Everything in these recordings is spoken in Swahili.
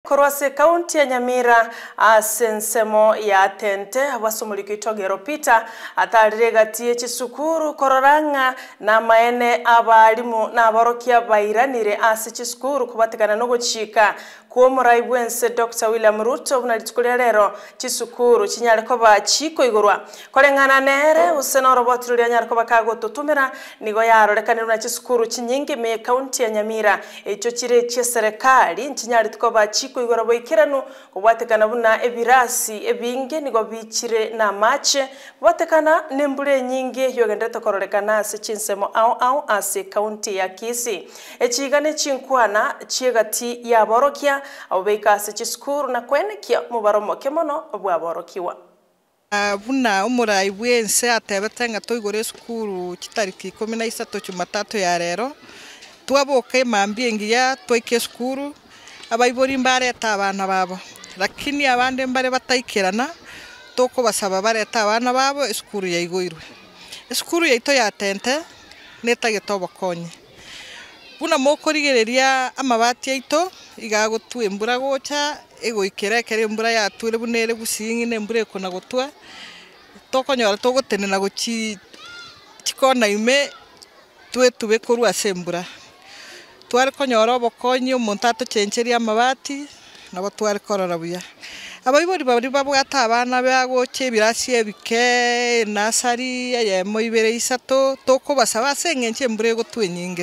korwase kaunti ya Nyamira asensemo ya tente abasomuliki togero Peter atariregatie chisukuru kororanga na maene abalimu na aborokia bairanire ase chisukuru kubatikana no guchika kuo muraibwense Dr. William Ruto bunalitukulia rero chisukuru chinyare koba chiko igurwa korengana nere usena robotirulia nyare koba kago tutumira nigo yarorekanira na chisukuru chinyingi me kaunti ya Nyamira echo chire che serikali nchinyare tukoba chiko igurwa boikiranu kubatikana buna ebirasi ebinge nigo bichire na mache kubatikana nembure nyingi yogendete kororekana ase chinsemo au ase kaunti ya Kisii echigane chinkwana chiegati ya borokia abeika ase chisukuru na kwenekia mubaromo kemono obwaborokiwa buna umurai bwense atebetenga toigore sukuru kitariki 13 Jumatatu ya rero twaboke mambiengia toike sukuru abaibori mbareta abana babo lakini abande mbare bataikirana toko basaba bareta abana babo sukuru ya igoirwe sukuru yaito ya tente netagetobo konye buna mokorigereria amabati yaito igagotwe mbura gocha egoikerekere mbura ya ture bunere gusingi ne mbure kona gotwa tokonyora togotenena gochi chikona ime tube koru asembura tware konyora obokonyi omonto atochencheria amabati nabo tware korora buya abaibori bari babwata abana bagoche ebirasi ebike nasari yemo 2-3 tokobasaba sengenche mbure gotwe nyinge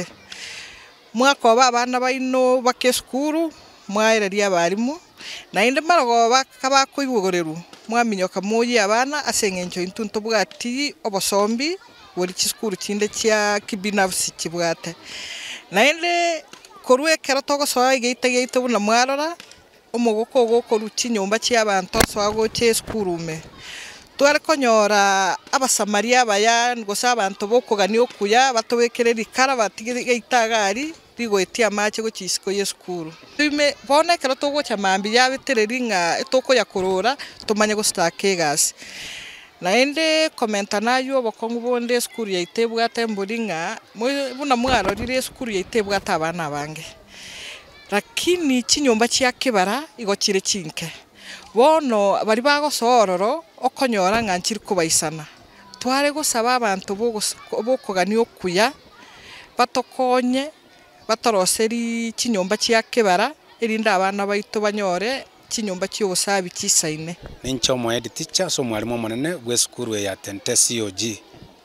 mwako abana baino bakesukuru mwaereria abarimu na inde marogo bakabakoigogoreru mwaminyoka moyi abana asengencho intunto bwati obosombi wori chisukuru chinde chia kibinafsi chibwate na inde korwe kero togosoa igeite buna mwarora omogoko gokoru chinyomba chia abantu soago chesukuru me tware konyora abasamaria baya ngosa abantu bokogani okuya batobekereri kara batigita gari rigoetia mache gochisiko yesukuru twime bona kero togocha mambi yabetereringa etoko yakorora tumanye go stake gas na ende komenta nayo bokongu bonde sukuru yaitebwa atemburinga buna mwaro rire sukuru yaitebwa atabana bange lakini chinyomba chia kibara igochire chinke bono bari bagosororo okonyora nganchiri kubaisana tware gosaba abantu bokogani okuya batokonye batoroseri chinyomba chia kibara erinda abana baito banyore chinyomba chyo gosabi chisaine nincho mo head teacher so mwalimu monene gwe sukuru ya Tente COG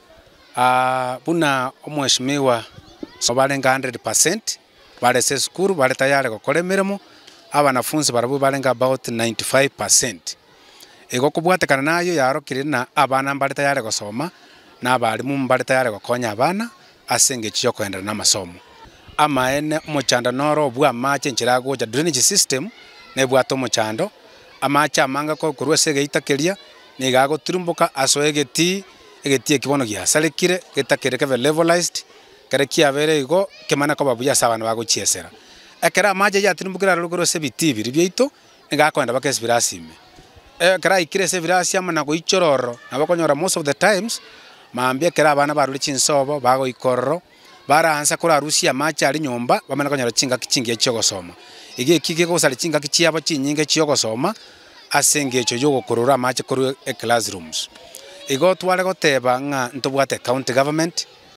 buna omweshimiwa so balenga 100% bale se sukuru bale tayari gukora emirimo abanafunzi barabu balenga about 95%. Ego kubwatekana nayo yarokire na abana mbale tayari gusoma na abarimu mbale tayari gukonya abana asenge chiyo kwendera na masomo. Amaene omochanda noro bwa mache nchira gocha drainage system ne bwato mochando amacha amanga ko kurwese geitakeria ni gago turumbuka asoegeti egeti ekibono gya salekire getakereke levelized kerekia bere igo kemana ko babuya sabana bagochiesera ekera maje ya tirimbukira rugoro se bitibi ribyeito ngakwenda bakesbirasime kera ikirese birasi amana go ichororo nabakonyora most of the times maambia kera abana baruri chinsobo bago ikororo baransa kora Rusia macha ari nyomba bamana konyora chinga kichingi cyo gosoma ige kike ko sali chinga kichiaba chinyinge cyo gosoma asengecho yo gokorora macha koru classrooms igo twale goteba nga ntobwate county government